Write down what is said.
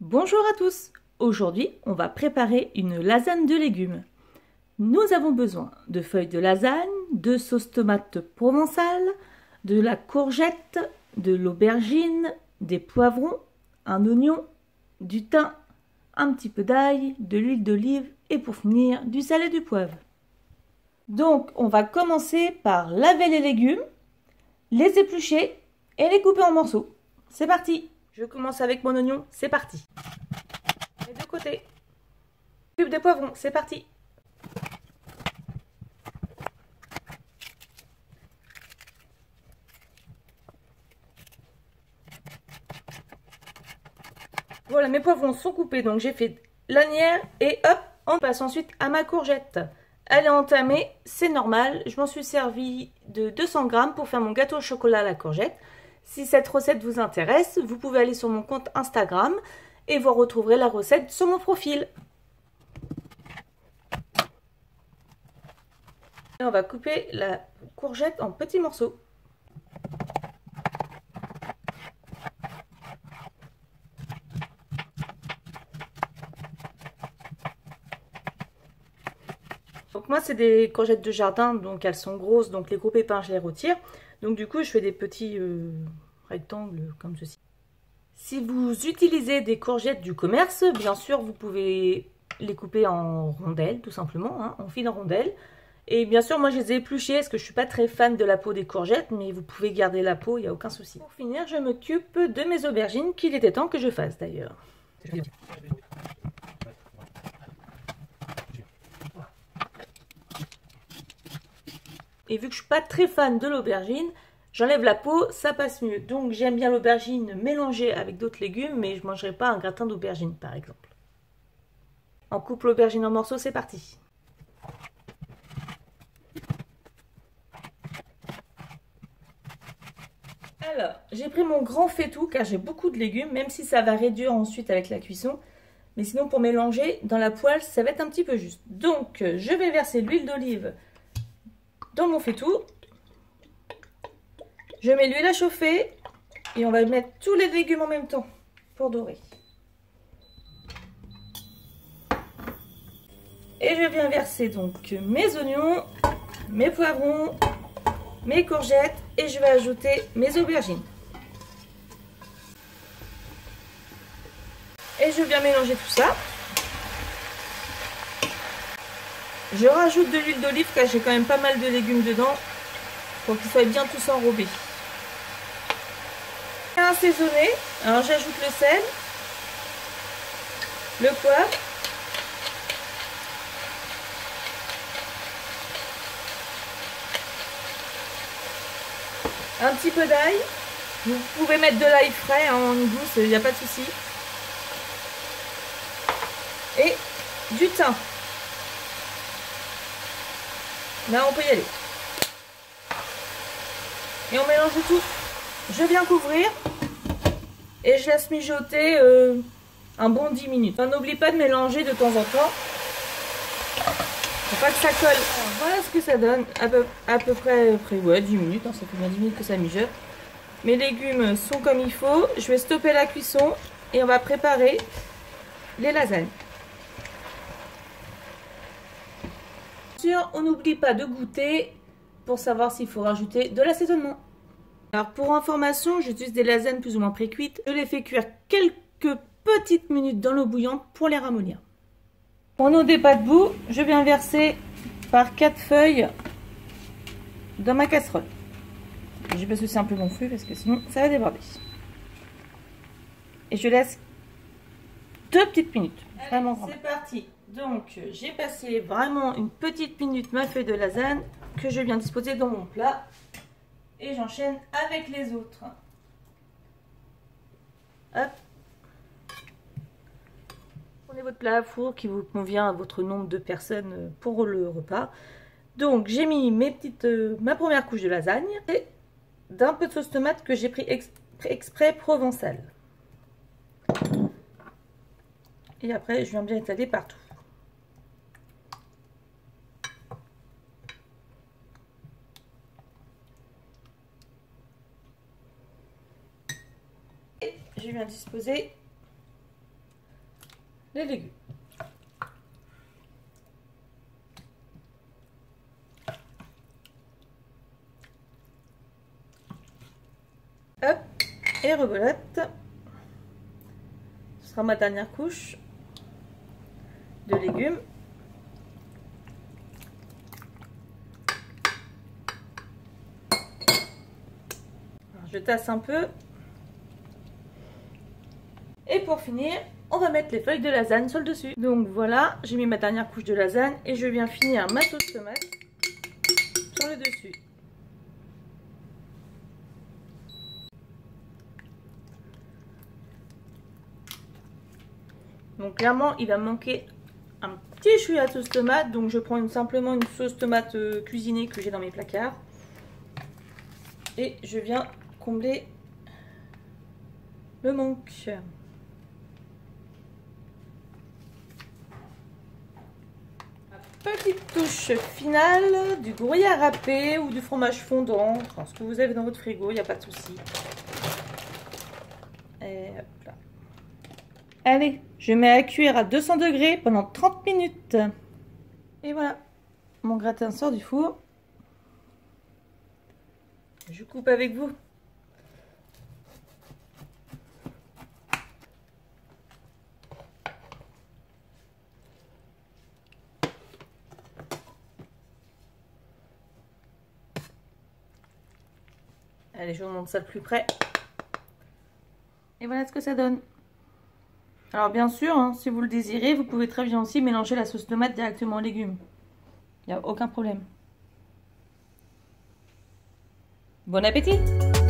Bonjour à tous! Aujourd'hui, on va préparer une lasagne de légumes. Nous avons besoin de feuilles de lasagne, de sauce tomate provençale, de la courgette, de l'aubergine, des poivrons, un oignon, du thym, un petit peu d'ail, de l'huile d'olive et pour finir, du sel et du poivre. Donc, on va commencer par laver les légumes, les éplucher et les couper en morceaux. C'est parti! Je commence avec mon oignon, c'est parti. Les deux côtés. Cube de poivrons, c'est parti. Voilà, mes poivrons sont coupés, donc j'ai fait lanière et hop, on passe ensuite à ma courgette. Elle est entamée, c'est normal, je m'en suis servi de 200 g pour faire mon gâteau au chocolat à la courgette. Si cette recette vous intéresse, vous pouvez aller sur mon compte Instagram et vous retrouverez la recette sur mon profil. Et on va couper la courgette en petits morceaux. Donc moi c'est des courgettes de jardin, donc elles sont grosses, donc les gros pépins je les retire. Donc du coup je fais des petits rectangles comme ceci. Si vous utilisez des courgettes du commerce, bien sûr vous pouvez les couper en rondelles tout simplement, hein, en fines rondelles. Et bien sûr moi je les ai épluchées parce que je suis pas très fan de la peau des courgettes, mais vous pouvez garder la peau, il n'y a aucun souci. Pour finir je m'occupe de mes aubergines qu'il était temps que je fasse d'ailleurs. Et vu que je suis pas très fan de l'aubergine, j'enlève la peau, ça passe mieux. Donc j'aime bien l'aubergine mélangée avec d'autres légumes, mais je ne mangerai pas un gratin d'aubergine par exemple. On coupe l'aubergine en morceaux, c'est parti. Alors, j'ai pris mon grand faitout car j'ai beaucoup de légumes, même si ça va réduire ensuite avec la cuisson. Mais sinon pour mélanger, dans la poêle, ça va être un petit peu juste. Donc je vais verser l'huile d'olive dans mon faitout. Je mets l'huile à chauffer et on va mettre tous les légumes en même temps pour dorer. Et je viens verser donc mes oignons, mes poivrons, mes courgettes et je vais ajouter mes aubergines. Et je viens mélanger tout ça. Je rajoute de l'huile d'olive car j'ai quand même pas mal de légumes dedans pour qu'ils soient bien tous enrobés. Assaisonner, alors j'ajoute le sel, le poivre, un petit peu d'ail. Vous pouvez mettre de l'ail frais en douce, il n'y a pas de souci. Et du thym. Là on peut y aller. Et on mélange tout. Je viens couvrir et je laisse mijoter un bon 10 minutes. N'oublie pas de mélanger de temps en temps. Faut pas que ça colle. Alors, voilà ce que ça donne. À peu près ouais, 10 minutes. Hein, ça fait bien 10 minutes que ça mijote. Mes légumes sont comme il faut. Je vais stopper la cuisson et on va préparer les lasagnes. Bien sûr, on n'oublie pas de goûter pour savoir s'il faut rajouter de l'assaisonnement. Alors pour information, j'utilise des lasagnes plus ou moins pré-cuites. Je les fais cuire quelques petites minutes dans l'eau bouillante pour les ramollir. Pour nos des pâtes bout, je viens verser par 4 feuilles dans ma casserole. Je vais passer un peu mon feu parce que sinon ça va déborder. Et je laisse 2 petites minutes. Vraiment grand. C'est parti. Donc j'ai passé vraiment une petite minute ma feuille de lasagne que je viens disposer dans mon plat. Et j'enchaîne avec les autres. Hop. Prenez votre plat à four qui vous convient à votre nombre de personnes pour le repas. Donc j'ai mis ma première couche de lasagne et d'un peu de sauce tomate que j'ai pris exprès provençale. Et après je viens bien étaler partout. Je viens disposer les légumes. Hop, et rebelote. Ce sera ma dernière couche de légumes. Alors, je tasse un peu. Et pour finir, on va mettre les feuilles de lasagne sur le dessus. Donc voilà, j'ai mis ma dernière couche de lasagne et je viens finir ma sauce tomate sur le dessus. Donc clairement, il va me manquer un petit chouïa de sauce tomate. Donc je prends simplement une sauce tomate cuisinée que j'ai dans mes placards. Et je viens combler le manque. Petite touche finale du gruyère râpé ou du fromage fondant, enfin, ce que vous avez dans votre frigo, il n'y a pas de souci. Et hop là. Allez, je mets à cuire à 200 degrés pendant 30 minutes. Et voilà, mon gratin sort du four. Je coupe avec vous. Allez, je vous montre ça de plus près. Et voilà ce que ça donne. Alors bien sûr, hein, si vous le désirez, vous pouvez très bien aussi mélanger la sauce tomate directement aux légumes. Il n'y a aucun problème. Bon appétit!